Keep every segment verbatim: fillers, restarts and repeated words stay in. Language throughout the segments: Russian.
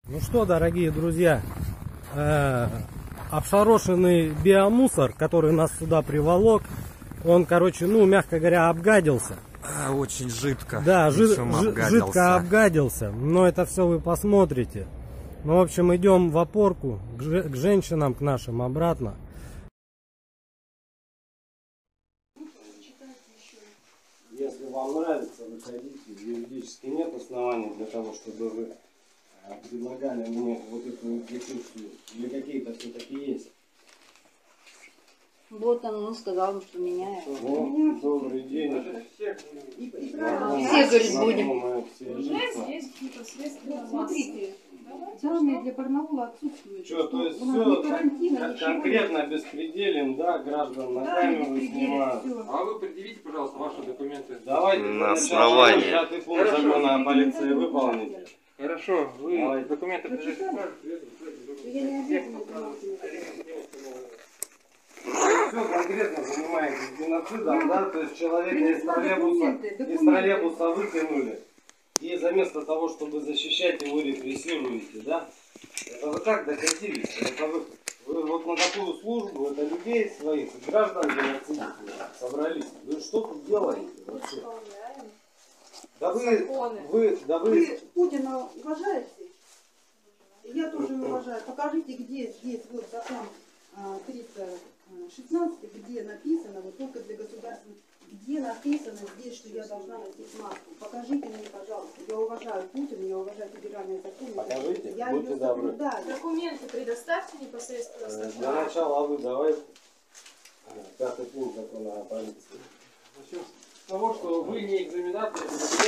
Ну что, дорогие друзья, э, обшарошенный биомусор, который нас сюда приволок, он, короче, ну, мягко говоря, обгадился. А, очень жидко. Да, жид, обгадился. жидко обгадился, но это все вы посмотрите. Ну, в общем, идем в опорку к, к женщинам, к нашим обратно. Если вам нравится, выходите. Юридически нет оснований для того, чтобы вы предлагали мне вот эту петицию. Или какие-то все-таки есть? Вот он, он сказал, что меняет. Ну, добрый день. Все, говорит, будем. Есть непосредственно. Смотрите, данные для Барнаула отсутствуют. Что, то есть все кон конкретно беспределим, да, граждан на камеру снимают. А вы предъявите, пожалуйста, ваши документы. Давайте на основании пятый пункт закона о полиции выполните. Хорошо, вы Давайте. документы держите. Я не обязана. Все конкретно занимаетесь геноцидом, да, то есть человека из троллейбуса, из троллейбуса выкинули, и заместо того, чтобы защищать его, репрессируете, да? Это вы как докатились? Это вы, вы вот на такую службу, это людей своих, граждан геноцидов собрались. Вы что тут делаете вообще? Да вы, вы, да вы... Вы Путина уважаете? Я тоже уважаю. Покажите, где здесь вот закон триста шестнадцать, где написано, вот только для государственных, где написано здесь, что я должна носить маску. Покажите мне, пожалуйста. Я уважаю Путина, я уважаю федеральные законы. Покажите, я будьте ее добры. соблюдаю. Документы предоставьте непосредственно. Для начала вы давайте. Пятый пункт закона о полиции. Начнем с того, что вы не экзаменатор,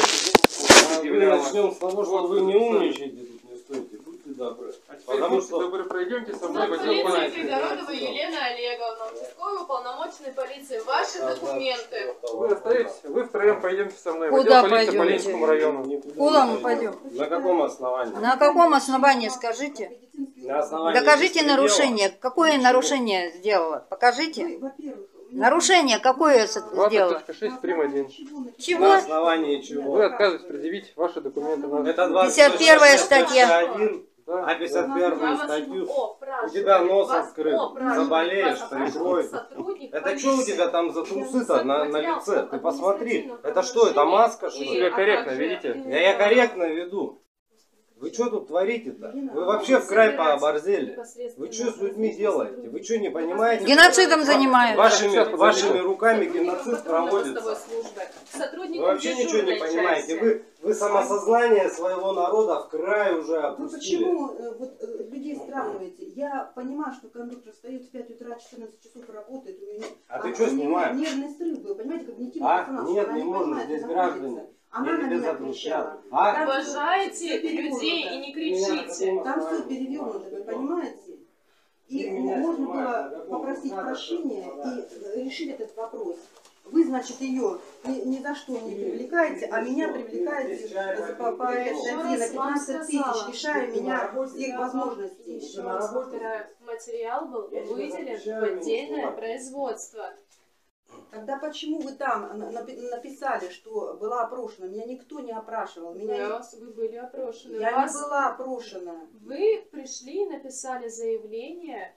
Мы начнем с того, что вы не умничаете, тут не стойте. Будьте добры. А теперь Потому будьте что... добры, пройдемте со мной, возьмем Полиции понятие. Пригородова Елена Олеговна, участковый уполномоченный полиции. Ваши документы. Вы остаетесь, вы втроем пойдемте со мной. Куда в отдел полиции по пойдемте? Ленинскому району. Куда мы пойдем? На каком основании? На каком основании, скажите? На основании Докажите беспредела. нарушение. Какое Ничего. нарушение сделала? Покажите. Вы, во-первых, Нарушение какое сделала? двадцать шесть прим. один. На Чего? основании чего? Вы отказываетесь предъявить ваши документы. на- Это пятьдесят первая статья. один, Да. а пятьдесят первую статью. О, У тебя нос вас- открыт, о, спрашивает заболеешь, ваш прикроет. сотрудник Это полиции. что у тебя там за трусы-то на, на лице? Ты посмотри. Административного Это что, это маска, что и- ли? Себя а корректно также ведите? Я, я корректно веду. Вы что тут творите-то? Вы вообще в край пооборзели. Вы что с людьми делаете? Вы что не понимаете? Геноцидом занимаются. Вашими, вашими руками геноцид проводится. Сотрудник Вы вообще ничего не понимаете. Вы, вы самосознание своего народа в край уже Вы опустили. почему э, вот, э, людей сравниваете? Я понимаю, что кондуктор встает в пять утра, четырнадцать часов работает. У меня, А ты что снимаешь? Нервный срыв был, понимаете, когнитивный А? диссонанс. Нет, Она не может, понимает, здесь находится. граждане. Она Я на тебе меня запрещаю. кричала. А? Там Уважайте всё перевернуто. людей и не кричите. Там все перевернуто, вы понимаете? И можно было попросить прощения и решить этот вопрос. Вы, значит, ее ни, ни за что не привлекаете, а меня привлекаете по, по этой статье на пятнадцать тысяч, лишая меня всех возможностей. Еще раз повторяю, материал был выделен в отдельное производство. Тогда почему вы там написали, что была опрошена? Меня никто не опрашивал. Меня Вас, вы были опрошены. Я Вас, не была опрошена. Вы пришли, написали заявление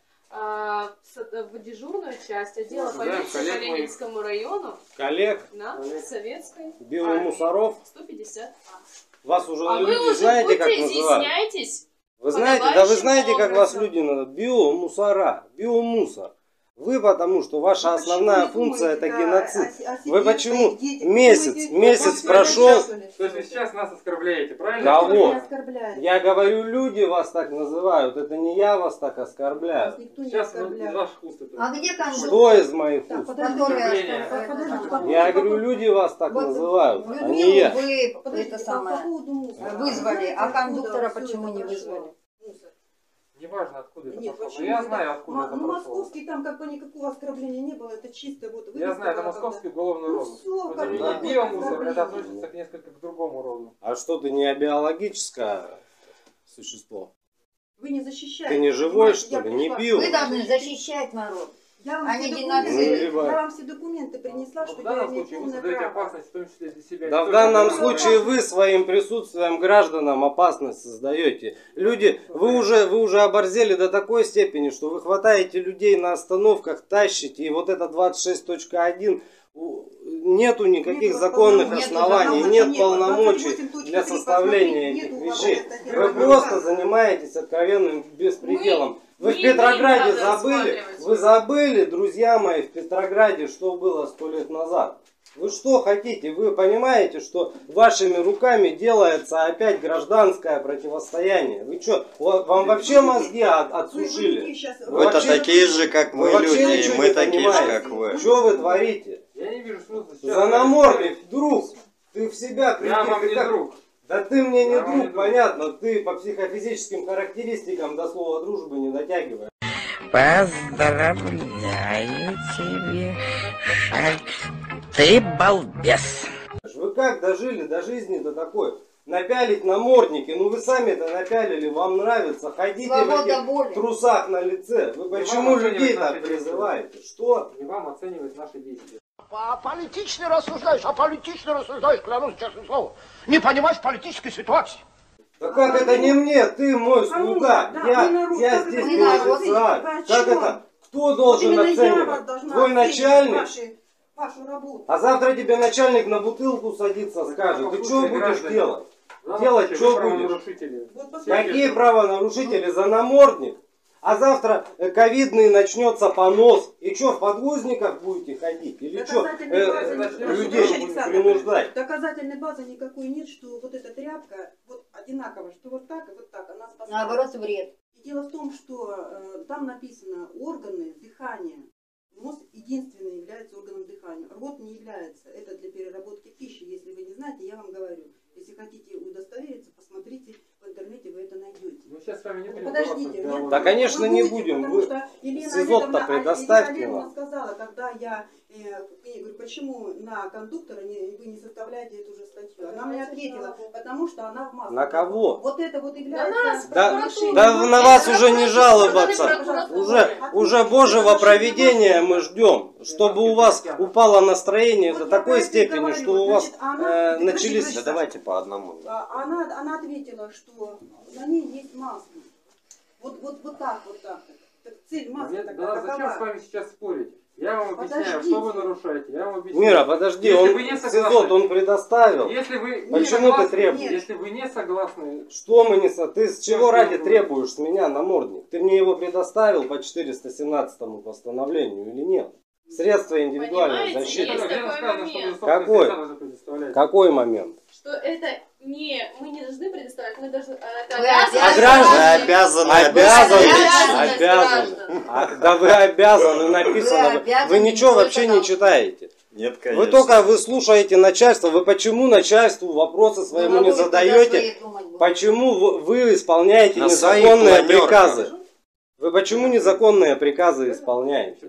а, в дежурную часть отдела Да, полиции коллег по моих. Ленинскому району Коллег, на Советской биомусоров, сто пятьдесят А. вас уже А вы люди уже знаете, как будьте называют? изъясняйтесь. Вы знаете, да вы подобающим знаете, как вас образом. люди называют? Биомусора, биомусор. Вы потому что ваша Вы основная почему не функция это думаете, геноцид. да, о- о себе, Вы о почему своих детях? месяц, Думаете, месяц вы прошел? участвовали? То есть вы сейчас нас оскорбляете, правильно? Кого? Не оскорбляет. Я говорю, люди вас так называют, это не я вас так Вас оскорбляю. никто не Сейчас из оскорбляет. ваших уст это. А где кондуктор? Что из моих Так, уст? подождите, Которые подождите, это по самое. поводу- Я говорю, люди вас так Вот называют, а не Людмилу я. вы Подождите, это по- по самое поводу мусора. вызвали, Знаете, а откуда кондуктора всё почему это не пошло? вызвали? Мусор. Неважно, откуда это Нет, пошло. почему Но я это? знаю, откуда Ма- это Ну, пошло. московский там как бы никакого оскорбления не было, это чисто вот... Я вывеска знаю, это была московский когда- уголовный Ну розыск. всё, Это как не бы не такое биомусор, это оскорбление. относится к несколько к другому роду. А что, ты не биологическое существо? Вы не защищаете. Ты не живой, понимаете, что я ли? Не пришла- био? Вы должны защищать народ. Я вам, Они все геноцид. документы, Ну, я вам все документы принесла, Вот что в я данном имею случае вы полное создаете право. опасность, в том числе для себя. Да не в только данном для случае вас. вы своим присутствием гражданам опасность создаете. Люди, вы уже, вы уже оборзели до такой степени, что вы хватаете людей на остановках, тащите, и вот это двадцать шесть точка один, нету никаких Нету законных полномочий. оснований, Нету нет полномочий. полномочий двадцать восемь точка для три, составления посмотрите, этих нету вещей. вот Вы этого просто приказа. занимаетесь откровенным беспределом. Вы не в Петрограде имеем права забыли, рассматривать. вы забыли, друзья мои, в Петрограде, что было сто лет назад. Вы что хотите? Вы понимаете, что вашими руками делается опять гражданское противостояние? Вы что, вам вообще мозги от- отсушили? Вы-то вообще- такие же, как Вы мы вообще люди, и ничего мы не такие же, понимаете. как вы. Что вы творите? Я не вижу смысла сейчас. За намордник, друг, ты в себя приди, Я вам ты не как- друг. Да ты мне не Я вам не друг, друг. понятно, ты по психофизическим характеристикам до слова дружбы не дотягиваешь. Поздравляю тебя, Шаль. Ты балбес. Вы как дожили до жизни до такой? Напялить намордники, ну вы сами это напялили, вам нравится, ходите в Свобода этих воли. трусах на лице. Вы почему вам людей оценивать так наши призываете? Что? Не вам оценивать наши действия. А политично рассуждаешь, а политично рассуждаешь, клянусь честным словом. Не понимаешь политической ситуации. Да как это не мне, ты мой слуга, Да, я, вы народ, я как здесь это не вы народ? официаль. Вы о Как чем? это? Кто Вот должен именно я вас оценивать? должна Твой оценивать начальник? ваши- вашу работу. А завтра тебе начальник на бутылку садится, скажет, ты что будешь делать? Делать что будешь? Нарушители. Вот посмотрите. Какие правонарушители за намордник? А завтра э, ковидный начнется понос. И что, в подгузниках будете ходить? Или что, Доказательной базы нет. людей Александр, принуждать? Доказательной базы никакой нет, что вот эта тряпка вот одинаково, что вот так и вот так она спасает. Наоборот, вред. И дело в том, что э, там написано органы дыхания. Мозг единственный является органом дыхания. Рот не является. Это для переработки пищи. Если вы не знаете, я вам говорю. Если хотите удостовериться, посмотрите в интернете, вы это найдете. Мы сейчас с вами не будем Подождите, вдаваться в нет, диалог. Да, конечно, вы не будете, будем. потому Вы что Елена СИЗО-то Олеговна- предоставьте Елена нам. Олеговна сказала, когда я э, к ней говорю, почему на кондуктора не, вы не составляете эту же статью. Она мне ответила, потому что она в маске. На кого? Вот это вот является... нас, Да, прокуратура. да Ну, на вас это уже не прокуратура. жаловаться. Прокуратура. Уже, уже Божьего провидения мы ждем, чтобы у вас упало настроение Вот до я такой про это степени, говорю. что у вас Значит, она- э, начались... Да давайте по одному. А Она, она ответила, что на ней есть масло. Вот, вот, вот так, вот так. Так цель маски Мне- тогда да, зачем с какова? вами сейчас спорить? Я вам объясняю, Подождите. что вы нарушаете. Я вам объясняю. Мира, подожди, Если он вы не СИЗО согласны- он предоставил. Если вы не Почему ты согласны, требуешь? Если вы не согласны, Что мы не... со- Ты с чего Что ради ты требуешь с меня намордник? Ты мне его предоставил по четыреста семнадцатому постановлению или нет? Средства индивидуальной Понимаете, защиты. есть где такой сказано, что вы момент. собственные Какой? средства должны предоставлять. Какой момент? Что это не мы не должны предоставить, мы должны. Это Вы обязанность А граждане? граждан. обязаны Обязаны, Обязанность обязаны. граждан. А, да вы обязаны, написано. Вы Вы, обязаны, вы ничего никто вообще это не дал. читаете. Нет, конечно. Вы только вы слушаете начальство. Вы почему начальству вопросы своему Ну, не вы куда задаете? свои думать будете? Почему вы, вы исполняете На своих незаконные планерках. приказы? Вы почему незаконные приказы исполняете?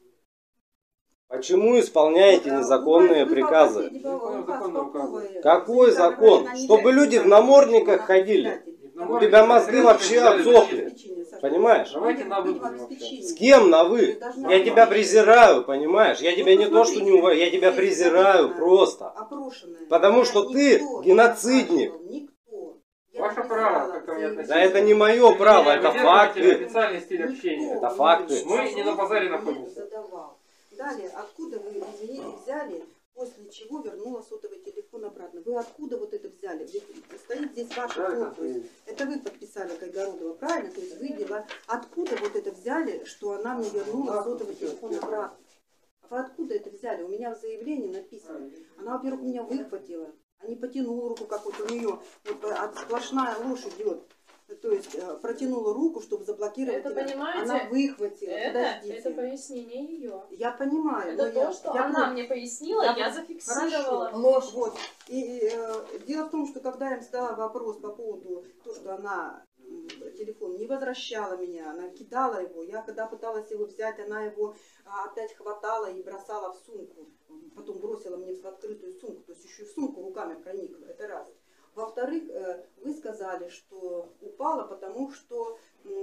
Почему исполняете Вот, а, законные вы- вы приказы? попросите, Законный указ закон Попова, указывает. Какой Сергея закон? Григорьевича Чтобы Нелегкого, люди в она намордниках на ходили. председатель. У тебя мозги вообще отсохли. Обеспечение, Саша. Понимаешь? Давайте на вы Будем будем обеспечение. С кем на вы? Ты должна Я быть. тебя презираю, понимаешь? Я тебя Ну, не то что не уважаю, я тебя посмотрите, презираю здесь просто. Опрошенная. Потому Я что ты никто не геноцидник. спрашивал, Никто. Я Ваше написала право, как ко мне заявление. Да это не мое право, Вы это держите факты. официальный стиль общения. Никто. Это факты. Мы не на базаре Мне находимся. задавал. Далее, откуда вы, извините, взяли, после чего вернула сотовый телефон обратно? Вы откуда вот это взяли? Ведь стоит здесь ваша Да, это подпись. Это вы подписали Кайгородова, правильно? То есть вы дела. Откуда вот это взяли, что она мне вернула сотовый телефон обратно? А вы откуда это взяли? У меня в заявлении написано. Она, во-первых, меня выхватила, а не потянула руку, как вот у нее вот, от сплошная ложь идет. То есть э, протянула руку, чтобы заблокировать. Это, тебя. понимаете, Она выхватила. Это, Подождите. это пояснение ее. Я понимаю. Это но то, я, что я она просто- мне пояснила, Я я, просто- зафиксировала. Хорошо. Ложь. Вот. И, и, э, дело в том, что когда я им задала вопрос по поводу того, что она м, телефон не возвращала меня, она кидала его. Я когда пыталась его взять, она его а, опять хватала и бросала в сумку. Потом бросила мне в открытую сумку. То есть еще и в сумку руками проникла. Это раз. Во-вторых, э, вы сказали, что упала, потому что м,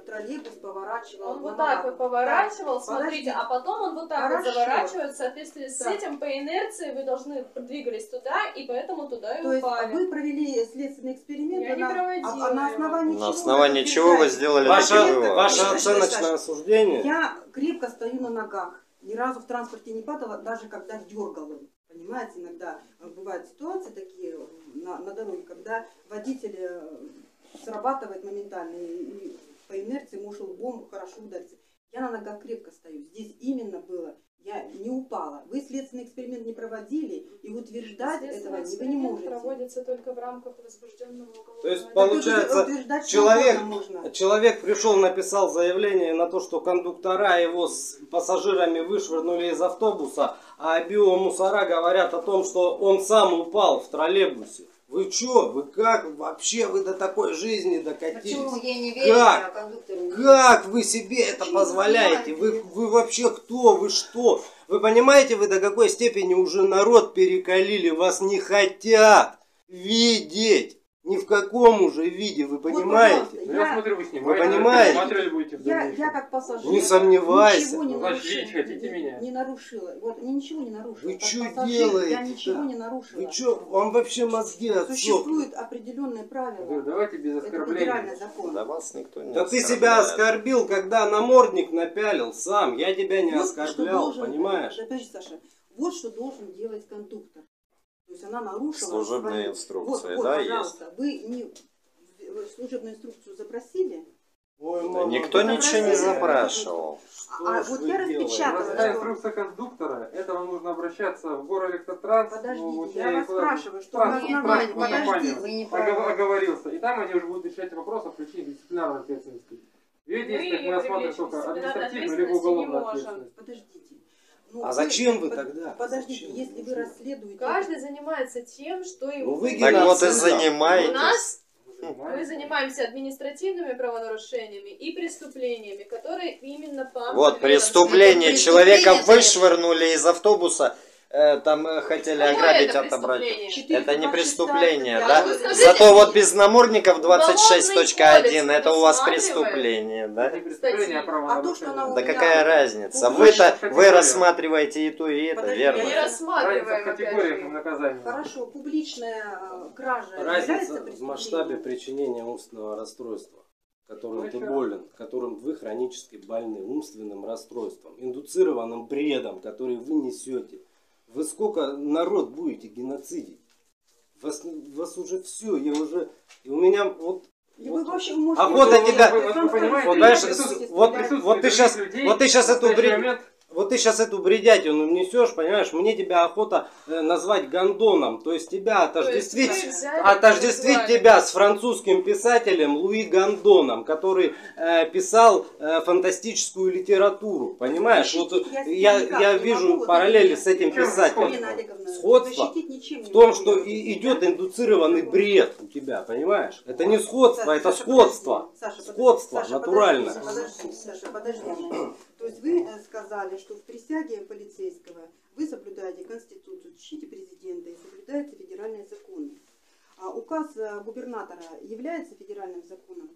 троллейбус поворачивал. Он на вот так вот Малахова. поворачивал, Так, смотрите, подожди. а потом он вот так Хорошо. вот заворачивает, в соответствии с Так. этим, по инерции вы должны двигались туда, и поэтому туда и То есть упали. вы провели следственный эксперимент, Я не на, проводила а, а на его. основании На чего основании вы чего вы утверждаете? сделали Ваше, такой вывод? ваше Саша, оценочное Саша, суждение. Я крепко стою на ногах. Ни разу в транспорте не падала, даже когда дергала. Понимаете, иногда бывают ситуации такие на, на дороге, когда водитель э, срабатывает моментально и, и по инерции может лбом хорошо удариться. Я на ногах крепко стою. Здесь именно было, я не упала. Вы следственный эксперимент не проводили, и утверждать этого Следственный вы не эксперимент можете. проводится только в рамках возбужденного уголовного То есть дела. получается, утверждать человек, что угодно можно. человек пришел, написал заявление на то, что кондуктора его с пассажирами вышвырнули из автобуса, а биомусора говорят о том, что он сам упал в троллейбусе. Вы чё? Вы как? Вообще вы до такой жизни докатились? Почему ей не верите, Как? а кондуктору не Как вы себе это Почему позволяете? вы Вы, знаете? вы вообще кто? Вы что? Вы понимаете, вы до какой степени уже народ перекалили? Вас не хотят видеть. Ни в каком уже виде, вы понимаете? пожалуйста, Ну, я Я- смотрю, вы снимаете. понимаете? Смотрели будете в Я, дальнейшем. я как пассажир Не сомневайся. ничего не Ну, значит, нарушила. видеть хотите не, меня? не нарушила. Вот, не, ничего не нарушила. Вы Как чё пассажир делаете-то? Я ничего не нарушила. Вы что, вам вообще мозги отсохли? Существуют определенные правила. Говорю, давайте без Это оскорблений. федеральный закон. Да вас никто не Да ты оскорбляет. себя оскорбил, когда намордник напялил сам. Я тебя не Вот что оскорблял, должен- понимаешь? Да, подожди, Саша. Вот что должен делать кондуктор. То есть она нарушила... Служебные свои- инструкции, вот, вот, да, пожалуйста, вы не вы служебную инструкцию запросили? Ой, Да мама, никто да ничего не Запросили. запрашивал. А, ж вот вы я делаете? распечатала. Простая что- инструкция кондуктора. Это вам нужно обращаться в Горэлектротранс. Подождите, ну, вот я и вас куда-то спрашиваю, что транс- на Нет, основании- нет, транспортную нет, компанию вы не огов- правы. оговорился. И там они уже будут решать вопрос о включении дисциплинарной ответственности. Ее Мы действиях ее мы рассматриваем привлечь к только дисциплинарной административную либо ответственности не уголовную можем. ответственность. Подождите. Ну, А зачем вы под- тогда? Подождите, Зачем? если вы расследуете... Каждый занимается тем, что ему... Ну, вы хочется. Так вот и геноцидом. У занимаетесь. нас мы Понимаете? занимаемся административными правонарушениями и преступлениями, которые именно по... Вот определенным преступление. Это Человека преступление, вышвырнули из автобуса, э, там э, хотели Какое ограбить, это отобрать. преступление? Это не преступление, Я да? вы скажите Зато вот мне, без намордников двадцать шесть точка один Уголовный это у вас кодекс преступление, да? Это не преступление, а Статьи. А то, что правонарушение. она у Да меня- какая разница? Ну, Вы-то, хорошо, вы категория. рассматриваете и то, и это, Подожди, верно? Не я- Разница рассматриваем, в опять категориях же. наказания. Хорошо, публичная э, кража Разница является в преступлением? масштабе причинения умственного расстройства, которым Ну, ты еще. болен, которым вы хронически больны, умственным расстройством, индуцированным бредом, который вы несете. Вы сколько народ будете геноцидить? Вас, вас уже все, я уже... И у меня вот... И вы вообще вы А можете- вот вы- тебя- вы- вы- вы- вы понимаете, Вот, знаешь, присутствуете, вот, да? присутствие вот ты сейчас, других людей вот ты сейчас в эту настоящий бред... момент- Вот ты сейчас эту бредятину несешь, понимаешь, мне тебя охота э, назвать гондоном, то есть тебя отождествить, То есть вы взяли, отождествить назвали. тебя с французским писателем Луи Гондоном, который э, писал э, фантастическую литературу, понимаешь? Вот Защитить я, никак я не вижу могу, вот параллели это с этим Чем писателем. Елена Олеговна, Сходство защитить ничем в не том, могу. что и идет индуцированный бред у тебя, понимаешь? Это не сходство, Саша, это Саша, сходство. подожди. Саша, подожди. Сходство, Саша, натурально. Подожди, подожди, Саша, подожди. То есть вы э, сказали, что в присяге полицейского вы соблюдаете Конституцию, защите президента и соблюдаете федеральные законы. А указ э, губернатора является федеральным законом?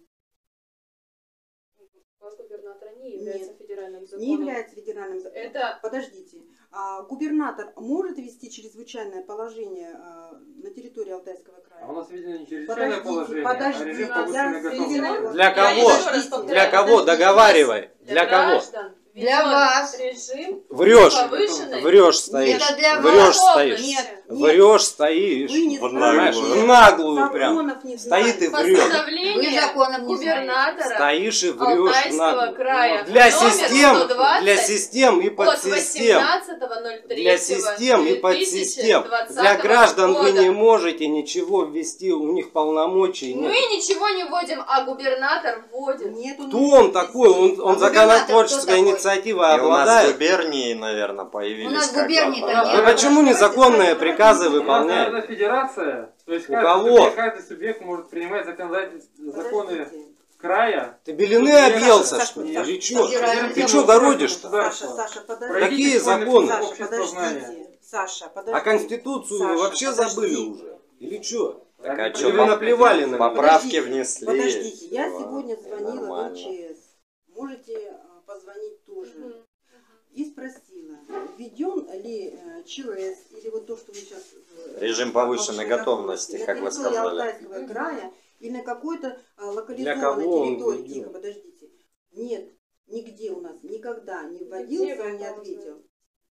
Указ губернатора не является Нет, федеральным законом. Не является федеральным законом. Это Подождите. А губернатор может ввести чрезвычайное положение э, на территории Алтайского края? А у нас, видимо, не чрезвычайное Подождите, положение, а подождите, режим я повышенной свидетель- готовности. Для Я кого? еще раз повторяю, Для кого? подождите. Договаривай. для Для кого? граждан Для введен вас. режим Врешь. повышенной Врешь стоишь. Это для вас. Врешь стоишь. Нет, нет. Врешь стоишь. Вы не Понимаешь? знаете. В наглую прям. Законов не Стоит и знаете. врет. Вы постановление законом не губернатора Стоишь и врешь в Алтайского наглую. края Для номер систем, сто двадцать для систем и от подсистем. восемнадцатого ноль третьего Для систем и две тысячи подсистем. двадцатого Для граждан вы года. не можете ничего ввести, у них полномочий Мы нет. ничего не вводим, а губернатор вводит. Нет, он Кто не он может такой? Он, ввести. он А законотворческой губернатор кто инициативой И у нас обладает. губернии, наверное, появились. У нас когда-то. губерний-то Вы нет. почему незаконные приказы У нас, выполняете? наверное, федерация, то есть У каждый, кого? Субъект, каждый субъект может принимать законодательство, законы Подождите. края. Ты белины Саша, объелся, Саша, что ли? Саша, Или что? Саша, Ты Саша, что городишь-то? Саша, Саша, подожди. Пройдите Какие школьный законы? курс Саша, общества знания. подождите. Саша, подожди. А Конституцию вы Саша, вообще подожди. забыли уже? Или что? Так а Или что, вы наплевали на поправки Подождите, внесли? Подождите, я всё, сегодня звонила нормально. в МЧС. Можете а, позвонить тоже. Мгм. И спросила, введен ли э, ЧС или вот то, что вы сейчас... э, Режим повышенной готовности, как вы на территории сказали. Алтайского края или на какой-то а, Для локализованной кого он территории. введен? Тихо, подождите. Нет, нигде у нас никогда не Где вводился, вы он не это ответил.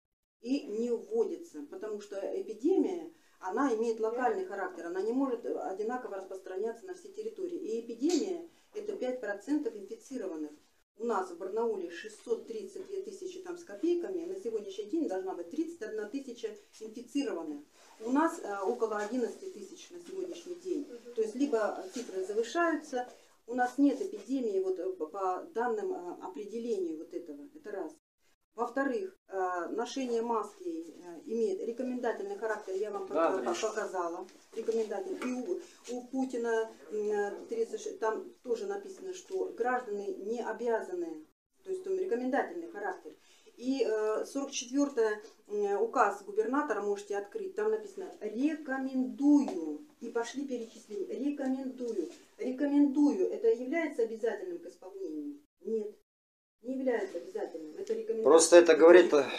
И не вводится, потому что эпидемия, она имеет локальный характер, она не может одинаково распространяться на все территории. И эпидемия – это пять процентов инфицированных. У нас в Барнауле шестьсот тридцать две тысячи там с копейками, на сегодняшний день должна быть тридцать одна тысяча инфицированных. У нас а, около одиннадцати тысяч на сегодняшний день. То есть либо цифры завышаются, у нас нет эпидемии вот, по, по данным а, определению вот этого, это раз. Во-вторых, а, ношение маски а, имеет рекомендательный характер, я вам Да, пока- Гриша. показала. Рекомендательный. И у, у Путина м, тридцать шесть, там тоже написано, что граждане не обязаны, то есть там рекомендательный характер. И э, сорок четвёртый э, указ губернатора можете открыть, там написано «рекомендую». И пошли перечисления. Рекомендую. Рекомендую. Это является обязательным к исполнению? Нет. Не является обязательным. Это рекомендация. Просто это говорит Э,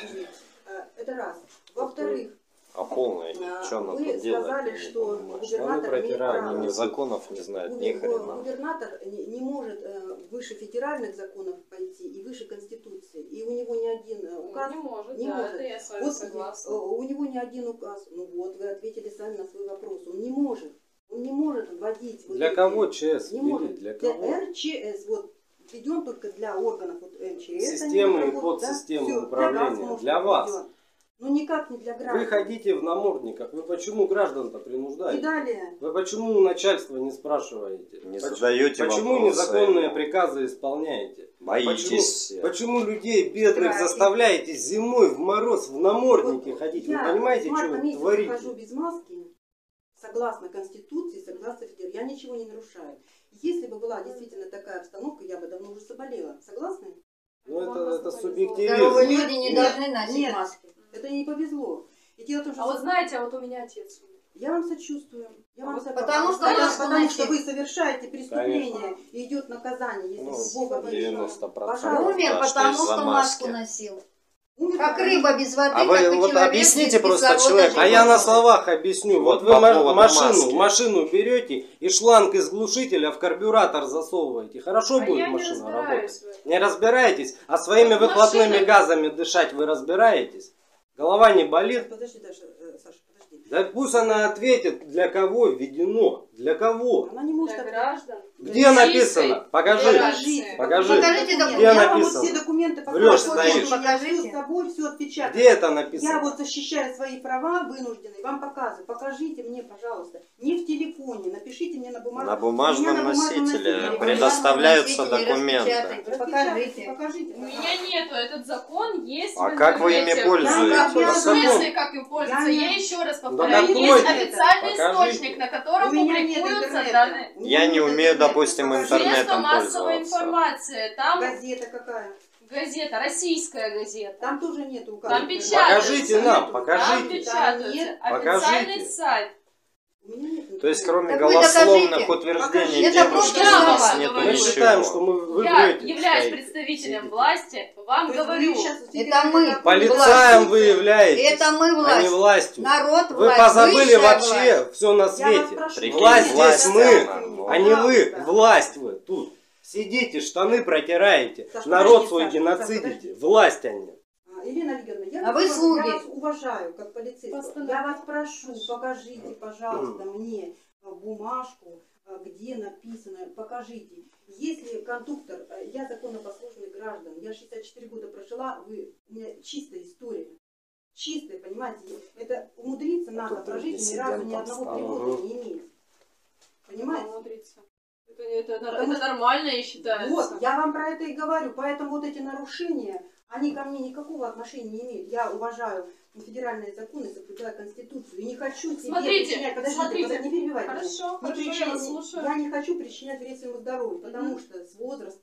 Это раз. Во-вторых, о полной. а, Что она вы тут делает? сказали, не что понимаю. губернатор имеет протирают, право. Ни законов не знает, ни Губер- хрена. Губернатор не, не может э, выше федеральных законов пойти и выше Конституции. И у него ни один э, указ Не может, не да, может. это я с вами Вот, согласна. э, у него ни один указ. Ну вот, вы ответили сами на свой вопрос. Он не может. Он не может вводить. Вот Для эти- кого ЧС Не ввели? может. Для Для кого? эр че эс. Вот введен только для органов вот, эр че эс. Системы они и работают, да? подсистемы Всё, управления. Для вас. может, Для вас. введен. Но никак не для граждан. Вы ходите в намордниках. Вы почему граждан-то И принуждаете? далее. Вы почему у начальства не спрашиваете? Не Почему- задаете Почему вопросы. незаконные приказы исполняете? Боитесь. Почему, почему людей бедных Страхи. заставляете зимой в мороз в наморднике Вот ходить? Вы я понимаете, с марта что вы месяца творите? хожу без маски, согласно Конституции, согласно Федерации. Я ничего не нарушаю. Если бы была действительно такая обстановка, я бы давно уже заболела. Согласны? Ну это, Вам это просто субъективизм. Здоровые люди не Нет, должны носить нет. маски. Это не повезло. И дело в том, что А вот знаете, а вот у меня отец умер. я вам сочувствую. Я вам Вот со- потому что потому, маску потому что носить. вы совершаете преступление и идет наказание, если Ну, вы Бога боитесь. девяносто процентов. Пожалуйста. Умер, Да, что потому из-за что маски. маску носил. Умер, Как потому рыба без воды, А вы так и вот человек объясните без просто кислорода человеку. А живет. я на словах объясню. Вот Вот, вы по ма- поводу машину, маски. машину берете и шланг из глушителя в карбюратор засовываете. Хорошо А будет я не машина разбираюсь работать? в этом. Не разбираетесь? А своими Вот выхлопными машина- газами дышать вы разбираетесь? Голова не болит? Подожди, Даша, э, Саша, подожди. Да пусть она ответит, для кого введено. Для кого? Она не может Для ответить. граждан. Где Российской написано? Покажи. Федерации. Покажи. Покажите документы. Где Я вам вот написано? все документы Врешь, покажу. стоишь. Я Покажите. всё с собой все отпечатаю. Где это Я написано? вот защищаю свои права вынужденные, вам показываю. Покажите мне, пожалуйста. Не в телефоне, напишите мне на бумажке. На бумажном У меня на бумажном носителе носителе. предоставляются Носители документы. распечатайте, Распечатайте, Покажите. покажите. У меня нету, этот закон есть А в как вы ими интернете. пользуетесь? В Закон. смысле, как им пользоваться? Я Я, не- еще раз Да повторяю, откройте есть это. официальный Покажите. источник, на У котором меня нет публикуются интернета. данные. У меня Я не нет умею, интернета. допустим, Покажите. интернетом Средства массовой пользоваться. информации. Там Газета какая? газета, российская газета. Там тоже нет указа. Там печатается. Покажите нам, Там покажите. печатается. Нет. Официальный Покажите. сайт. У меня нет интернета. То есть, кроме Так вы голословных докажите. утверждений Это девушки, просто у нас слова. нету Мы Мы ничего. считаем, что мы вы Я врете, являюсь стоите. представителем Сидите. власти, вам То есть вы говорю. щас Это федеральный мы. закон- Полицаем вы власть. являетесь, Это мы а не власть. властью. Народ Вы власть. позабыли Высшая вообще власть. все на Я вас свете. прошу, Прикинь, Власть власть здесь мы, она, а не вы. Пожалуйста. Власть вы тут. Сидите, штаны протираете, Саш, народ подожди, свой Саша, геноцидите. Саша, Власть они. А, Елена Олеговна, я, А вас, вы слуги. я вас уважаю как полицейского. Постановка. Я вас прошу, покажите, пожалуйста, мне а, бумажку, а, где написано, покажите. Если кондуктор, а, я законопослушный граждан, я шестьдесят четыре года прожила, вы, у меня чистая история. Чистая, понимаете, это умудриться надо тут прожить, ни диссидент разу ни там одного стал. перевода Ага. не имеет. Понимаете? Умудриться. Это, это, это, Потому что- нормально, я считаю. Вот, я вам про это и говорю. Поэтому вот эти нарушения, они ко мне никакого отношения не имеют. Я уважаю федеральные законы, соблюдаю Конституцию. И не хочу себе Смотрите, причинять... Подождите, смотрите. подождите, не перебивайте меня. Хорошо, Не хорошо, я причинять- вас слушаю. я не хочу причинять вред своему здоровью, потому Мгм. что с возрастом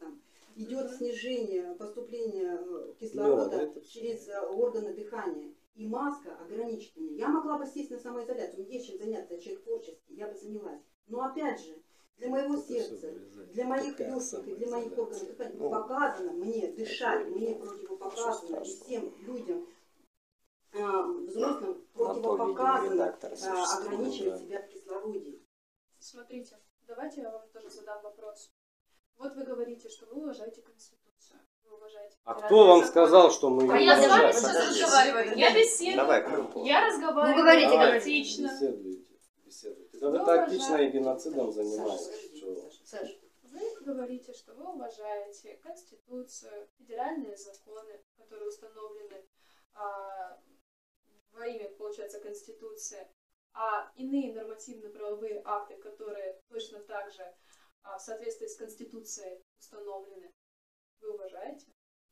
идет снижение поступления э, Мира, кислорода да, это всё. через э, органы дыхания. И маска ограничит меня. Я могла бы сесть на самоизоляцию, мне есть чем заняться, я человек творческий, я бы занялась. Но опять же, для моего сердца, для моих легких и для моих органов дыхания Ну, показано мне дышать, мне противопоказано, и всем людям, э, взрослым противопоказано редактор, э, существует, ограничивать да. себя в кислороде. Смотрите, давайте я вам тоже задам вопрос. Вот вы говорите, что вы уважаете Конституцию. Вы уважаете А федеральные кто вам законы. сказал, что мы А не я с вами уважаем? сейчас Подожди. разговариваю. Я беседую. Давай, Крылов. Я разговариваю Ну, говорите, Давайте, тактично. беседуйте, беседуйте. Да Вы вы тактично уважаете- и геноцидом занимаетесь. Чего? Саша. Вы говорите, что вы уважаете Конституцию, федеральные законы, которые установлены а, во имя, получается, Конституции, а иные нормативно-правовые акты, которые точно так же а, в соответствии с Конституцией установлены, вы уважаете?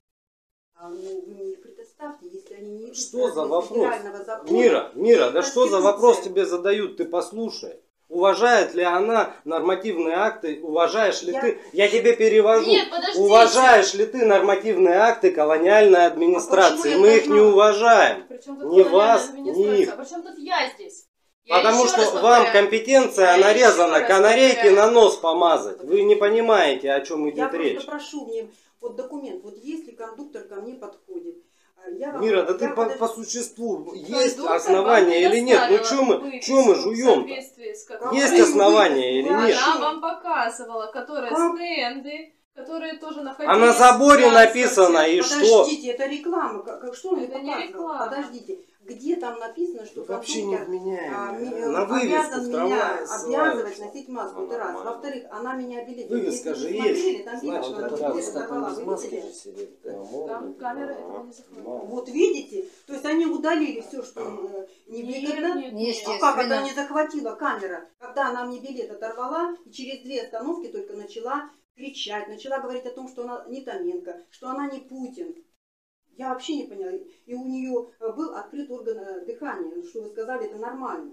А, ну, вы мне их предоставьте, если они не идут Что за в вопрос? федерального закона. Мира, Мира, да что за Конституция. вопрос тебе задают? Ты послушай. Уважает ли она нормативные акты? Уважаешь ли Я- ты? Я тебе перевожу. Нет, подождите. Уважаешь ли ты нормативные акты колониальной администрации? почему я Мы их не должна? уважаем. Причем тут Ни колониальная вас, администрация? ни их. А причем тут я здесь? Я Потому еще что раз вам повторяю. компетенция Я нарезана, еще раз канарейки повторяю. на нос помазать. Вы не понимаете, о чем Я идет просто речь. прошу мне вот документ, вот если кондуктор ко мне подходит, а, я вам- Мира, да я ты по, подож- по существу есть Кондуктор основания вам или нет? Ну предоставила что мы, выписку чё мы в жуем-то? соответствии с которой- Есть Какую основания или выписку? нет? Она вам показывала, которые Как? стенды, которые тоже находились... А на заборе в написано, транспорте. и что? Подождите, это реклама. Как, как- что он Это не показывал? реклама. Подождите, где там написано, что Вообще не кондуктор, а, ми- вменяемо. На вывеску обязан в меня трамвае обязывать ссылаешь. носить маску? Ну, Это раз. нормально. Во-вторых, она меня обелит. Вывеска Если же вы смотрели, есть. там видно, Значит, что это она раз, дверь там оторвала. без Вы маски видели? же сидит. Там камеры этого не захватывают. Вот видите? То есть они удалили все, что э, невыгодно. Нет, нет, нет. Естественно. А как это не захватила камера? Когда она мне билет оторвала и через две остановки только начала кричать, начала говорить о том, что она не Томенко, что она не Путин. Я вообще не поняла. И у нее был открыт орган э, дыхания, что вы сказали, это нормально.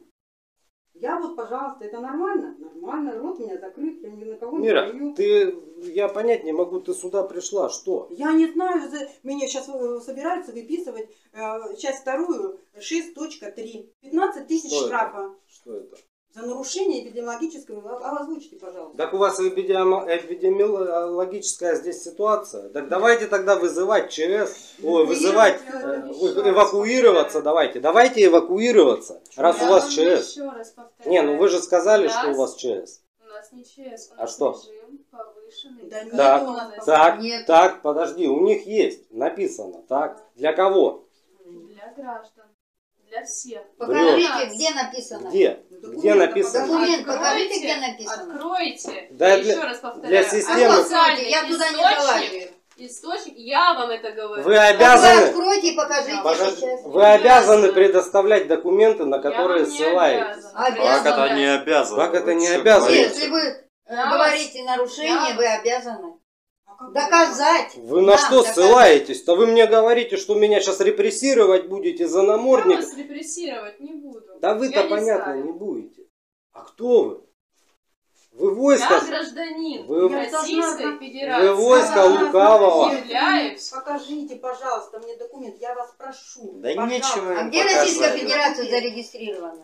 Я вот, пожалуйста, это нормально? Нормально, рот у меня закрыт, я ни на кого не Мира, говорю. ты, я понять не могу, ты сюда пришла, что? Я не знаю, за- меня сейчас собираются выписывать э, часть вторую, шесть точка три. пятнадцать тысяч Что это? штрафа Что это? за нарушение эпидемиологического. А озвучьте, пожалуйста. Так у вас эпидеми- эпидемиологическая здесь ситуация. Так давайте тогда вызывать ЧС, ой, вызывать, э, вы- эвакуироваться давайте. Давайте эвакуироваться, раз у Я вас вам ЧС. еще раз повторяю. Не, ну вы же сказали, У что у нас- вас ЧС. У нас не ЧС, у А нас что? режим повышенный. Да нет Так, у нас Так, Нет. так, подожди, у них есть, написано, так. Для кого? Для граждан. Для всех. Покажите, где написано. Где? Документ Где написано? Документ покажите, Откройте, где написано. Откройте. Да, я для- еще раз повторяю. для системы- Официальный Я туда не источник- залазю. Источник, я вам это говорю. Вы Вот вы обязаны, откройте и покажите Подожди, сейчас. вы обязаны предоставлять документы, на Я которые вам не ссылаетесь. обязана. Обязаны. Как это не обязано? Как это Вы не что обязано? говорите? Если вы Я говорите вас- нарушение, я- вы обязаны А как доказать. Вы на нам что доказать. ссылаетесь-то? Вы мне говорите, что меня сейчас репрессировать будете за Я намордник? вас репрессировать не буду. Да вы-то, Я не понятно, знаю. не будете. А кто вы? Вы Я войско... гражданин Вы- Российской Вы Федерации. Вы войско Она- лукавого. она- Являюсь. Покажите, пожалуйста, мне документ, я вас прошу. Да Пожалуйста. нечего А им где Российская показать. Федерация зарегистрирована?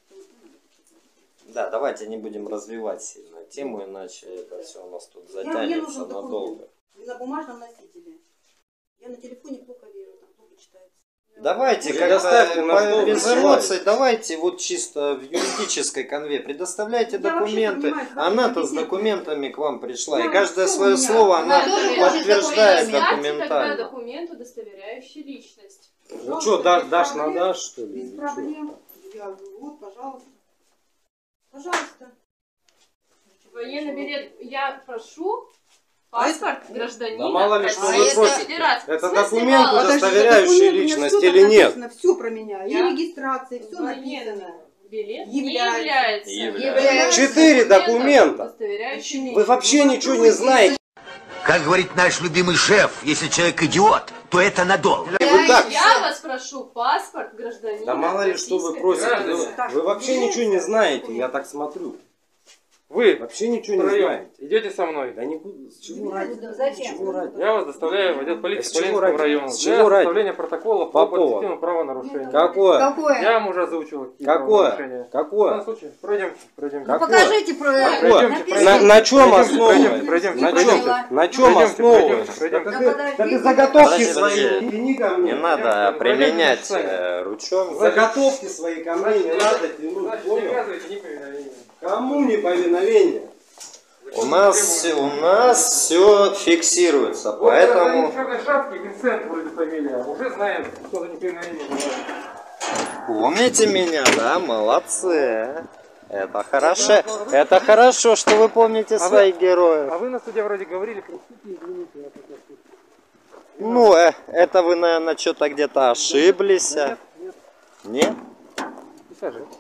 Да, давайте не будем развивать сильно тему, иначе это все у нас тут Я- мне затянется нужен документ. надолго. На бумажном носителе. Я на телефоне плохо вижу, там плохо читается. Давайте, Уже как доставьте на по- стол, без высылайте. эмоций, давайте вот чисто в юридической конве предоставляйте Я вообще документы. понимаю, как Она-то с компетентна. документами к вам пришла, и Да, каждое что свое у меня? слово она Она тоже хочет подтверждает документы. Тогда документально. документ, удостоверяющий личность. Ну что, да- без дашь на проблем. дашь, что ли? Без или чё? проблем. Я, вот, пожалуйста. Пожалуйста. Военный билет. Я прошу А паспорт гражданина Да мало ли, что вы Российской просите. Федерации. Это В смысле документ мало? удостоверяющий личность или нет? Все про меня. И Я- регистрация, все Военный написано. билет Является. не является. Является. Четыре документа. Удостоверяющий Вы личность. вообще ничего не знаете. Как говорит наш любимый шеф, если человек идиот, то это надолго. Вы так. Я вас прошу паспорт гражданина. Да мало ли, что вы Российской просите. Федерации. Вы, вы вообще ничего не знаете, я так смотрю. Вы Вообще ничего не втроем знаете. идете со мной. Да никуда. С чего ради? Зачем? С чего ради? Я вас доставляю в отдел С полиции чего Полинского ради? района С для чего ради? составления протокола по Какого? административному правонарушению. Какое? Какое? Я вам уже озвучил какие Какое? правонарушения. В Какое? данном случае пройдемте, пройдемте. Ну, Какое? покажите про... Какое? написано. На, на чем Пройдемте, основываетесь? пройдемте, На пройдемте. чем? На чем Пройдемте, основываетесь? пройдемте, Да пройдемте. ты, подожди. да ты заготовки Подожди, свои подожди. тяни ко мне. Не надо применять э, ручонки. Заготовки свои ко мне не надо тянуть, Значит, не понял? оказывайте неповиновение. Кому неповиновение? У нас, все- у нас все фиксируется, поэтому... Вот черной шапки, Винсент вроде фамилия. Уже знаем, что за неповиновение. Помните меня, да? Молодцы. Это хорошо. Это хорошо, что вы помните А своих вы- героев. А вы на суде вроде говорили, простите, извините, я пока слышу. Ну, э, это вы, наверное, что-то где-то ошиблись. Нет, нет, Нет? не сажайтесь.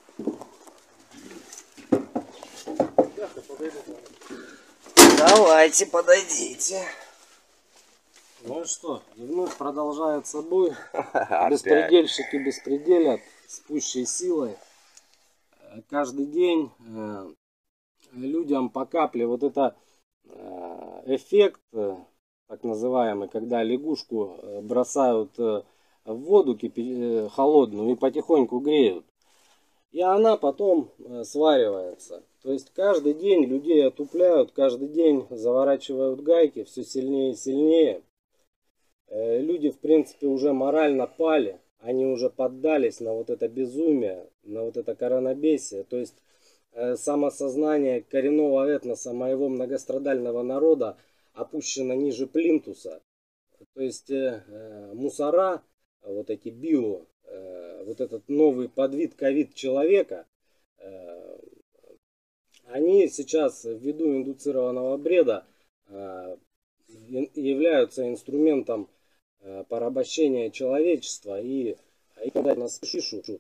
Сейчас я подойду к вам. Давайте, подойдите. Ну что, и вновь продолжается бой. Опять. Беспредельщики беспределят с пущей силой. Э, Каждый день э, людям по капле вот это э, эффект, э, так называемый, когда лягушку э, бросают э, в воду кипи- э, холодную и потихоньку греют. И она потом э, сваривается. То есть каждый день людей отупляют, каждый день заворачивают гайки все сильнее и сильнее. Э, Люди, в принципе, уже морально пали. Они уже поддались на вот это безумие, на вот это коронабесие. То есть э, самосознание коренного этноса моего многострадального народа опущено ниже плинтуса. То есть э, э, мусора, вот эти био, э, вот этот новый подвид ковид человека, э, они сейчас ввиду индуцированного бреда э, ин- являются инструментом э, порабощения человечества и их нас пишут,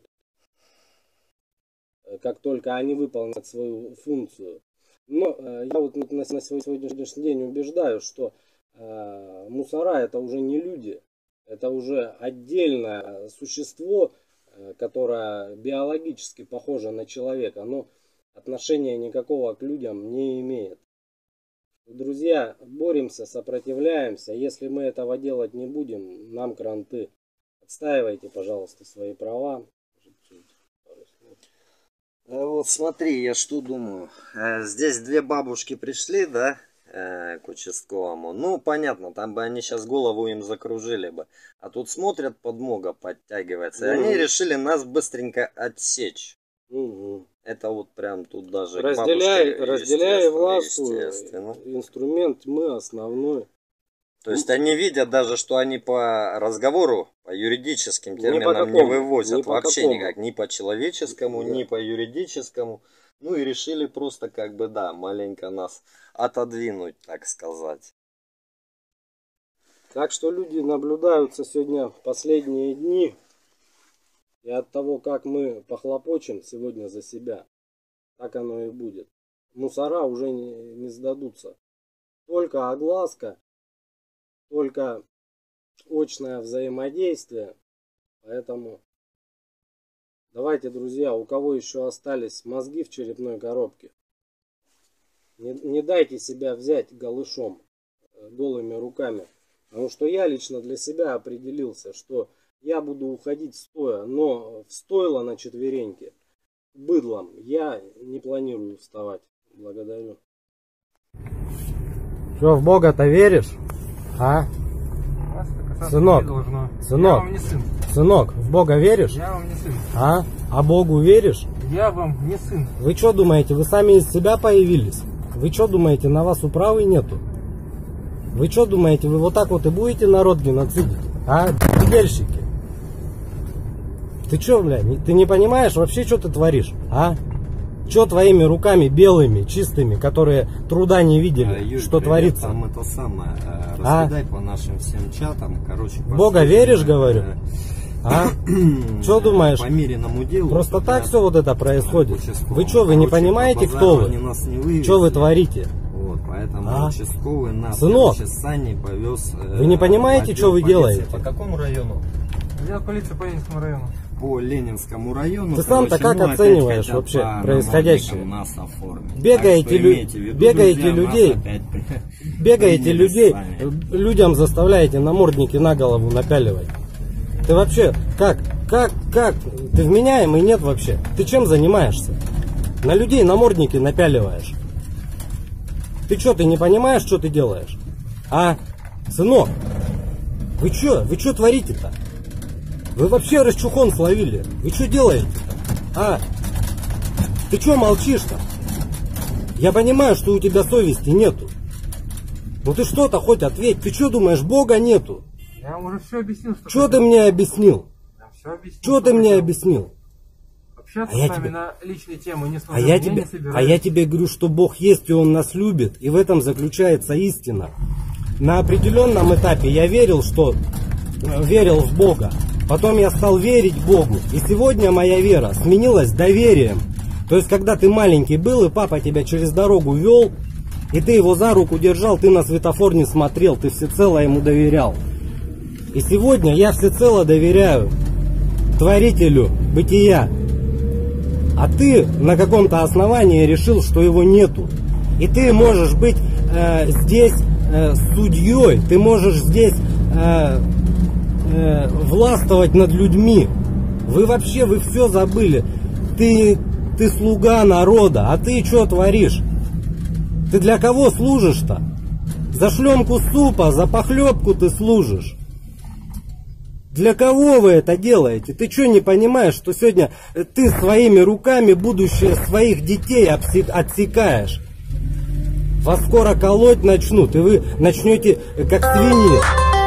э, как только они выполнят свою функцию. Но э, я вот на, на свой сегодняшний день убеждаю, что э, мусора это уже не люди, это уже отдельное существо, э, которое биологически похоже на человека, но отношения никакого к людям не имеет. Друзья, боремся, сопротивляемся. Если мы этого делать не будем, нам кранты. Отстаивайте, пожалуйста, свои права. Э, Вот смотри, я что думаю. Э, Здесь две бабушки пришли, да, э, к участковому. Ну, понятно, там бы они сейчас голову им закружили бы. А тут смотрят, подмога подтягивается. И они Мгм. решили нас быстренько отсечь. Угу. Это вот прям тут даже к Разделяй, бабушке, разделяй естественно, власть. естественно. Инструмент мы основной. То есть они видят даже, что они по разговору, по юридическим Ни терминам по не какому, вывозят ни по вообще какому. никак. Ни по человеческому, Да. ни по юридическому. Ну и решили просто как бы, да, маленько нас отодвинуть, так сказать. Так что люди наблюдаются сегодня последние дни. И от того, как мы похлопочем сегодня за себя, так оно и будет. Мусора уже не, не сдадутся. Только огласка, только очное взаимодействие. Поэтому давайте, друзья, у кого еще остались мозги в черепной коробке, не, не дайте себя взять голышом, э, голыми руками. Потому что я лично для себя определился, что я буду уходить стоя, но в стойло на четвереньке быдлом я не планирую вставать. Благодарю. Что, в Бога-то веришь? А? Сынок, сынок. Я вам не сын. Сынок, в Бога веришь? Я вам не сын. А? А Богу веришь? Я вам не сын. Вы что думаете, вы сами из себя появились? Вы что думаете, на вас управы нету? Вы что думаете, вы вот так вот и будете народ геноцидить? А? Беспредельщики. Ты что, блядь, не- ты не понимаешь вообще, что ты творишь? А? Что твоими руками белыми, чистыми, которые труда не видели, Э, Юрий, что привет, творится? Там это самое, э, А? раскидай по нашим всем чатам, короче. В Бога послушай, веришь, э, говорю? А? Что думаешь? По мирному делу. Просто так да, все вот это происходит. участковому. Вы что, вы не Короче, понимаете, по кто базару вы? они нас не вывезли. Что вы творите? Вот, поэтому А? участковый нас, Сынок, короче, Саней повез. э, вы не понимаете, в что вы отдел полиции. делаете? По какому району? Я полиция по Ленинскому району. по Ленинскому району. Ты сам-то как ну, оцениваешь вообще происходящее? Нас оформить. Бегаете, лю... виду, бегаете друзья, людей, бегаете людей, людям заставляете намордники на голову напяливать. Ты вообще, как, как, как, ты вменяемый нет вообще? Ты чем занимаешься? На людей намордники напяливаешь. Ты что, ты не понимаешь, что ты делаешь? А, сынок, вы что, вы что творите-то? Вы вообще расчухон словили. Вы что делаете-то? А? Ты что молчишь-то? Я понимаю, что у тебя совести нету. Ну ты что-то хоть ответь. Ты что думаешь, Бога нету? Я вам уже все объяснил. Что, что ты мне объяснил? Все объяснил, что ты мне объяснил? Общаться а с я нами тебе... на личные темы не а я, тебе... а я тебе говорю, что Бог есть и Он нас любит. И в этом заключается истина. На определенном этапе я верил, что... Верил в Бога. Потом я стал верить Богу. И сегодня моя вера сменилась доверием. То есть, когда ты маленький был, и папа тебя через дорогу вел, и ты его за руку держал, ты на светофор не смотрел, ты всецело ему доверял. И сегодня я всецело доверяю Творителю бытия. А ты на каком-то основании решил, что его нету. И ты можешь быть э, здесь э, судьей, ты можешь здесь... Э, властвовать над людьми. Вы вообще, вы все забыли. Ты, ты слуга народа, а ты что творишь? Ты для кого служишь-то? За шлемку супа, за похлебку ты служишь. Для кого вы это делаете? Ты что не понимаешь, что сегодня ты своими руками будущее своих детей отсекаешь? Вас скоро колоть начнут, и вы начнете как свиньи.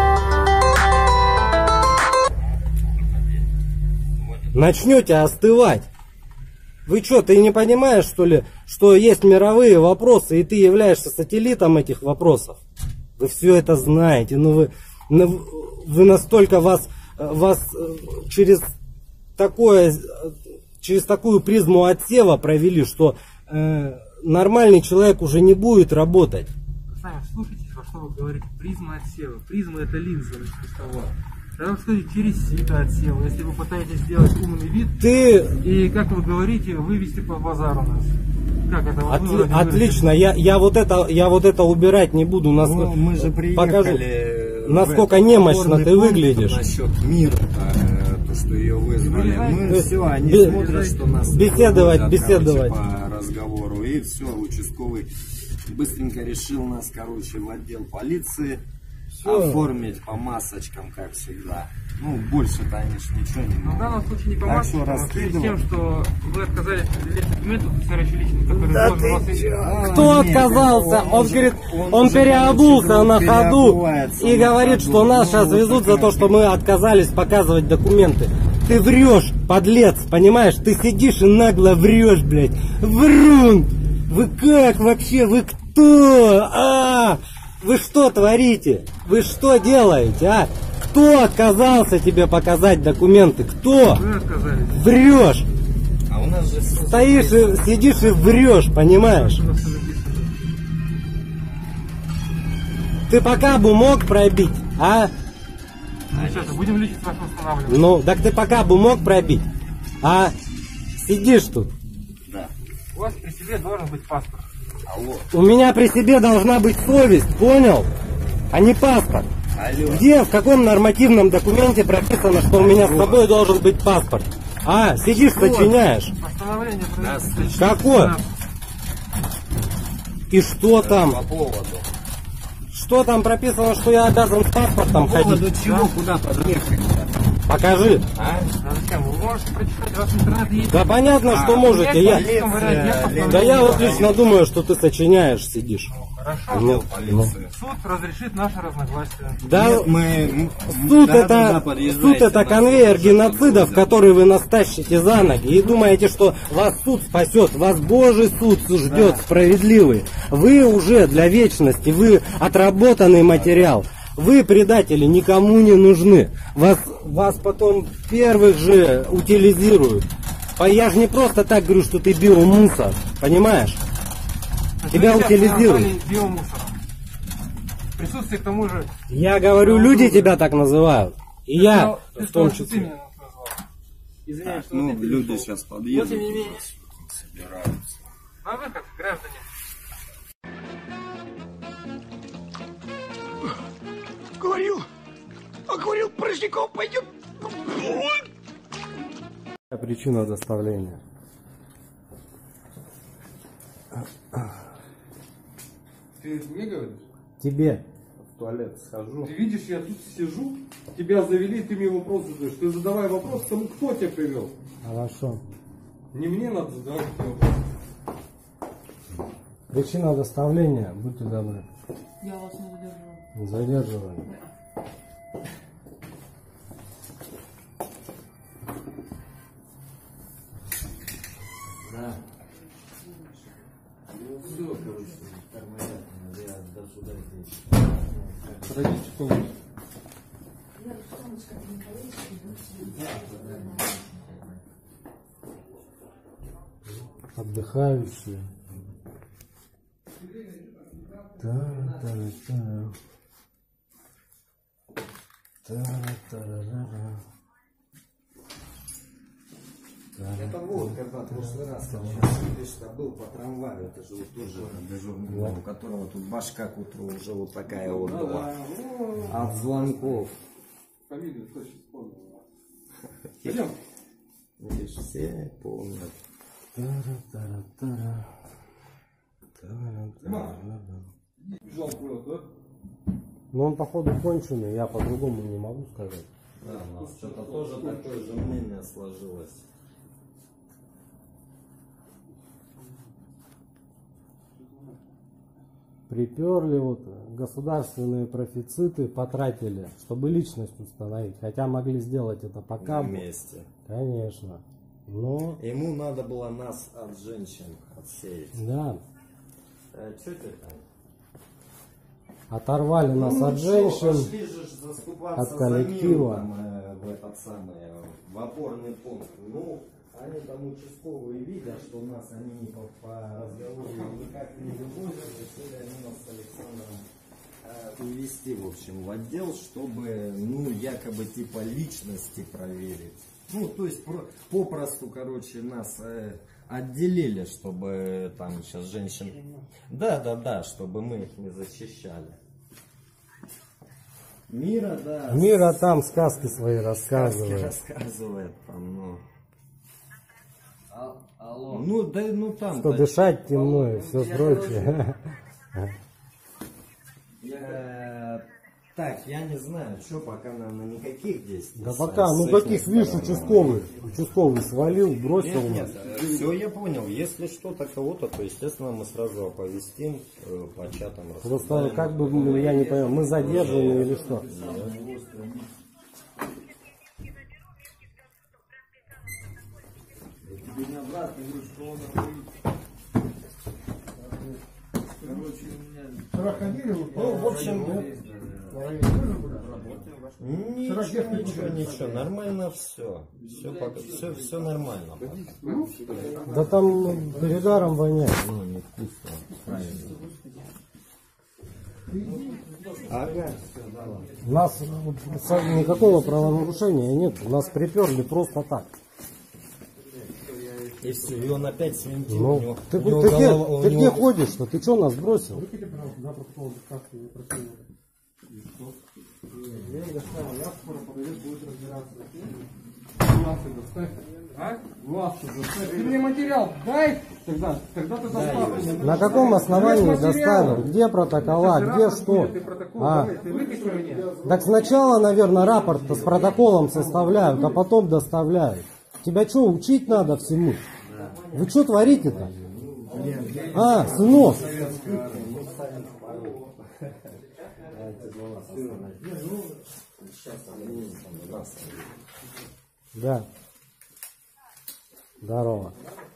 Начнете остывать. Вы что, ты не понимаешь, что ли, что есть мировые вопросы, и ты являешься сателлитом этих вопросов? Вы все это знаете, но вы, вы настолько вас, вас через, такое, через такую призму отсева провели, что э, нормальный человек уже не будет работать. Вы сами слушайте, что вы говорите, призма отсева. Призма это линза, того. Надо сказать, через сито отсела, если вы пытаетесь сделать умный вид, ты... и, как вы говорите, вывести по базару нас. Как это? От, отлично, я, я, вот это, я вот это убирать не буду. Нас... Ну, мы же приехали, покажу, насколько немощно ты выглядишь. Насчет мира, то, что ее вызвали. Мы есть, все, они бе- смотрят, что нас беседовать, проводят, беседовать. короче, по разговору. И все, участковый быстренько решил нас, короче, в отдел полиции. Все. Оформить по масочкам, как всегда. Ну, больше-то они ж ничего не могут. В данном случае не по масочкам, а в связи с тем, что вы отказались предъявить документы официальной личности, которые да должны вас... А, Кто нет, отказался? Он, он говорит, он, он переобулся на ходу и говорит, что нас сейчас везут за то, что мы отказались показывать документы. Ты врешь, подлец, понимаешь? Ты сидишь и нагло врешь, блядь. Врун! Вы как вообще? Вы кто? А! Вы что творите? Вы что делаете, а? Кто отказался тебе показать документы? Кто? Вы отказались. Врешь. А у нас же стоишь и сидишь и врешь, понимаешь? Ты пока бы мог пробить, а? Ну, сейчас будем лечить вас, устанавливать. Ну, так ты пока бы мог пробить, а? Сидишь тут. Да. У вас при себе должен быть паспорт. Алло. У меня при себе должна быть совесть, понял? А не паспорт. Алло. Где, в каком нормативном документе прописано, что у меня с собой должен быть паспорт? А, сидишь, сочиняешь. Постановление Какое? И что там? По поводу. Что там прописано, что я обязан с паспортом По поводу ходить? чего, куда подъехать-то? Покажи. А? А зачем? Вы можете прочитать, раз интернет есть. Да понятно, А, что можете. Я... полиция, Да я вот лично думаю, что ты сочиняешь, сидишь. Хорошо. Ну, ну. Суд разрешит наши разногласия. Да, Нет, мы... суд, да, это, да, суд это конвейер геноцидов, который вы нас тащите за ноги. И думаете, что вас суд спасет. Вас Божий суд ждет, да. Справедливый. Вы уже для вечности, вы отработанный материал. Вы, предатели, никому не нужны. Вас, вас потом первых же утилизируют. Я же не просто так говорю, что ты биомусор. Понимаешь? Тебя утилизируют. Присутствие к тому же... Я говорю, люди тебя так называют. И я в том числе. Извиняюсь, что Ну, вот это люди пришел. сейчас Но подъедут, тем не менее, собираются. на выход, граждане. Говорил, а говорил, Порожняков пойдет. Причина доставления. Ты мне говоришь? Тебе. В туалет схожу. Ты видишь, я тут сижу, тебя завели, ты мне вопрос задаешь. Ты задавай вопрос тому, кто тебя привел. Хорошо. Не мне надо задавать эти вопросы. Причина доставления, будьте добры. Я вас не задерживаю. Задерживаю. Да. Ну, все, короче, тормозят, я до сюда здесь. Подойдите в комнату. Отдыхающие. Та-та-та. Та-та-ра-ра-ра. Это вот, когда в прошлый раз там что был по трамваю, это же вот тоже дежурный, Да. у которого тут башка к утру уже вот такая вот была. От звонков. Фамилию точно вспомнил. Пойдем. Видишь, все помнят. Тара-тара-тара. Тара-тара-ра-ра. Бежал куда-то, да? Ну он походу конченый, я по-другому не могу сказать. Да, у нас что-то тоже такое же мнение сложилось. Приперли вот государственные профициты, потратили, чтобы личность установить. Хотя могли сделать это пока. Вместе. Конечно. Но. Ему надо было нас от женщин отсеять. Да. А что ты там? Оторвали нас Ну, от что, женщин, пошли же заступаться от коллектива. за мир, там, э, в этот самый, э, в опорный пункт. Ну, они там участковые видят, что у нас они не по, по разговору никак не вывозят, решили они нас с Александром э, увезти, в общем, в отдел, чтобы, ну, якобы типа личности проверить. Ну, то есть про, попросту, короче, нас э, отделили, чтобы там сейчас женщин... Да, да, да, чтобы мы их не защищали. Мира, да. Мира там сказки свои рассказывает. Сказки рассказывает там, ну. А, алло. Ну, да, ну там. Что да, дышать темно и все я, прочее. короче, я, так, я не знаю, что пока, наверное, никаких действий. Да с- пока, с ну их каких, видишь, стороны. участковый. Участковый свалил, бросил Нет, нас. нет, все я понял. Если что-то кого-то, то естественно мы сразу оповестим э, по чатам. Просто рассказаем. как бы, ну, я не понимаю, мы задержаны или что? Вчера ходили, Ну, в общем, ничего, Вчера ничего, ничего, нормально все. Все, пока, все, все нормально. Да там ну, перегаром воняет. Ну, невкусно. Правильно. Ага. У нас ну, со- никакого правонарушения нет. Нас приперли просто так. И все, и он опять свинтил. Ну, у него, ты, у него ты где, голова- у ты него- где ходишь, что? Ты что нас бросил? Да, протокол доставки не просил. И что? Я не доставил, я скоро подойдет, будет разбираться. Глазки доставь. А? Глазки доставь. Ты мне материал дай, тогда, тогда ты доставку. На каком основании доставил? Где протокола? Где что? Ты протокол, А, давай, ты выпиши мне. так сначала, наверное, рапорт с протоколом составляют, а потом доставляют. Тебя что, учить надо всему? Вы что творите-то? А, сынок. Да. Здорово.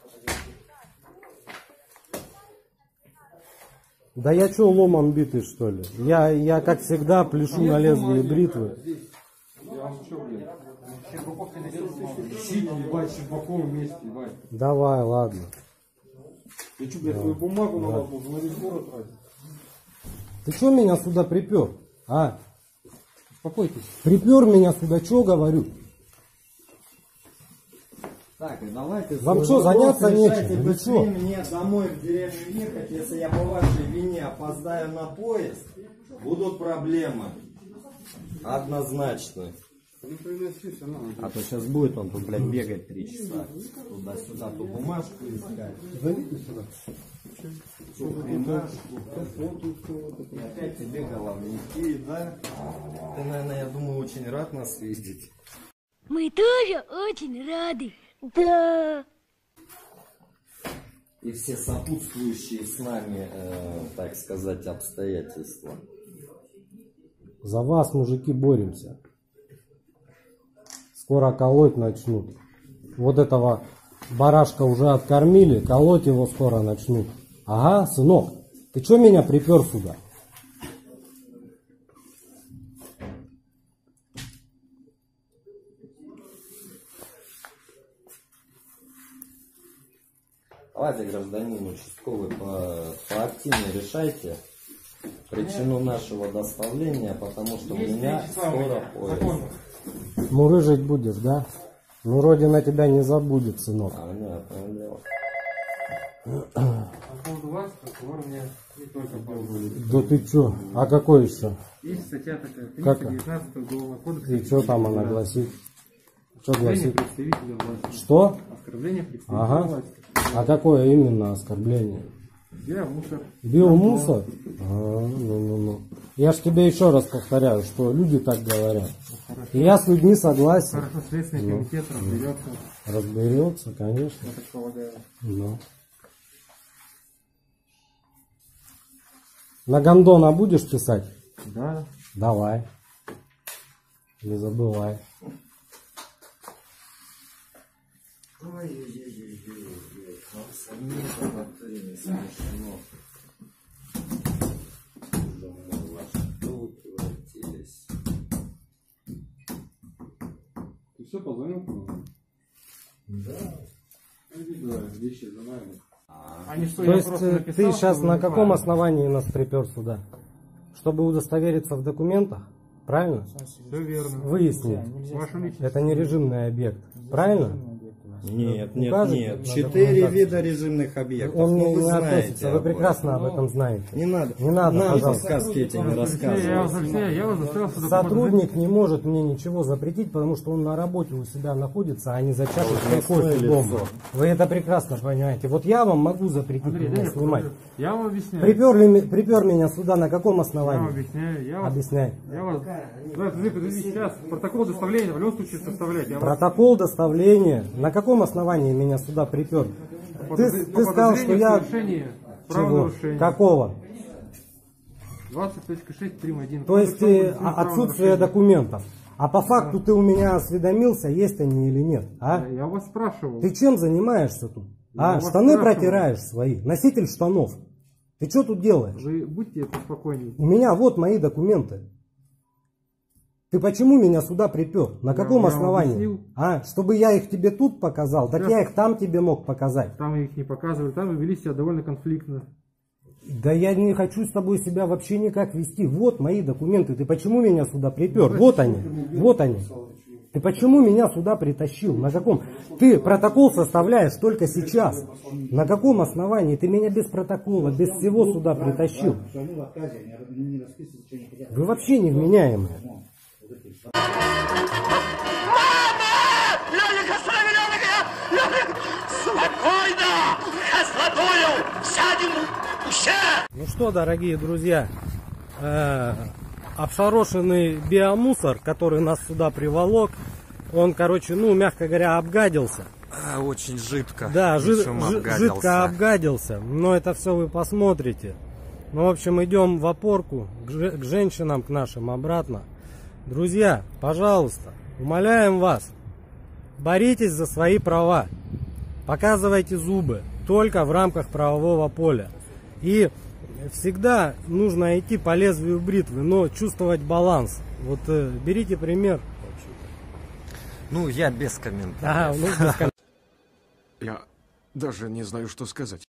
Да я что, ломом битый, что ли? Я, я как всегда, пляшу на лезвие бритвы. Я вам что, блин? Сидите, ебать, Щербаком вместе, ебать. Давай, ладно. Я что, блядь, твою бумагу на вас на весь город тратить? Ты что меня сюда припер? А? Успокойтесь. Припер меня сюда, что говорю? Так, и давайте... Вам свой что, вопрос заняться решайте нечем, или быстрее что? мне домой в деревню ехать. Если я по вашей вине опоздаю на поезд, будут проблемы. Однозначно. А то сейчас будет он тут, блядь, бегать три часа. Туда-сюда ту бумажку искать. Ту хренашку. И опять тебе головники, да? Ты, наверное, я думаю, очень рад нас видеть. Мы тоже очень рады. Да. И все сопутствующие с нами, э, так сказать, обстоятельства. За вас, мужики, боремся. Скоро колоть начнут. Вот этого барашка уже откормили, колоть его скоро начнут. Ага, сынок, ты что меня припер сюда? Давайте, гражданин участковый, по, поактивнее решайте причину нашего доставления, потому что у меня скоро поезд. Мурыжить будешь, да? Ну, Родина тебя не забудет, сынок. Понятное дело. По поводу вас, прокурор мне не только позволит. Да ты чё? А какой еще? Есть статья такая, Как? триста девятнадцать Уголовного кодекса. И что там она гласит? Что Оскорбление гласит? представителя власти. Что? Оскорбление представителя Ага. власти. А какое именно оскорбление? Биомусор. Биомусор? А, ну, ну, ну. Я ж тебе еще раз повторяю, что люди так говорят. И я с людьми согласен. Хорошо, Следственный Ну, комитет разберется. Разберется, конечно. Я так полагаю. Ну. На гондона будешь писать? Да. Давай. Не забывай. Ой-ой-ой-ой-ой, нам самим в натуре не смешно. Думаю, во что вы превратились. Ты все позвонил? Да. Да, вещи за нами. Они что, То есть написал, ты сейчас на каком основании нас припер сюда? Чтобы удостовериться в документах? Правильно? Все верно. Выяснить. Это не режимный объект. Правильно? Нет, нет, Укажете нет. на Четыре документацию? вида режимных объектов. Он Ну, мне вы не знаете относится. Вы об прекрасно этом. об этом знаете. Не надо. Не надо, Нам пожалуйста. сказки эти не Я вас рассказывают. Алексей, я вас заставил сюда Сотрудник не может мне ничего запретить, потому что он на работе у себя находится, а не за чашечкой кофе лицо. дома. Вы это прекрасно понимаете. Вот я вам могу запретить Андрей, меня дай я снимать. покажу. Я вам объясняю. Приперли ме- припер меня сюда на каком Я вам основании? объясняю. Я вас, Объясняй. я вас... Да, подожди, подожди, сейчас. Протокол доставления в любом случае составлять. Я вас- Протокол доставления. На каком основании меня сюда припер? по Ты, подозр- ты по сказал, что подозрению в я... совершении Чего? правонарушения. Какого? двадцать точка шесть прим. один. То есть э, а- отсутствие документов. А по факту ты у меня осведомился, есть они или нет? А? Я вас спрашивал. Ты чем занимаешься тут? Я А, вас штаны спрашивал. протираешь свои. Носитель штанов. Ты что тут делаешь? Вы будьте поспокойнее. У меня вот мои документы. Ты почему меня сюда припер? На Я- каком я вам основании? объяснил. А, чтобы я их тебе тут показал? Так Сейчас. я их там тебе мог показать. Там их не показывали, там вы вели себя довольно конфликтно. Да я не хочу с тобой себя вообще никак вести. Вот мои документы. Ты почему меня сюда припер? Ну, Вот они. Вот они. Ты почему меня сюда притащил? На каком? Ты протокол составляешь только сейчас. На каком основании? Ты меня без протокола, без всего сюда притащил. Вы вообще невменяемые. Лёлика, останови, Лёлика! Лёлика! Спокойно! Кислотою! Сядем у ща! Ну что, дорогие друзья, э, обшарошенный биомусор, который нас сюда приволок, он, короче, ну, мягко говоря, обгадился. А, очень жидко. Да, жи- Причем жи- обгадился. жидко обгадился. Но это все вы посмотрите. Ну, в общем, идем в опорку к, же- к женщинам, к нашим обратно. Друзья, пожалуйста, умоляем вас, боритесь за свои права. Показывайте зубы только в рамках правового поля. И всегда нужно идти по лезвию бритвы, но чувствовать баланс. Вот э, берите пример. Ну, я без комментариев. Ага, ну, без ком- Я даже не знаю, что сказать.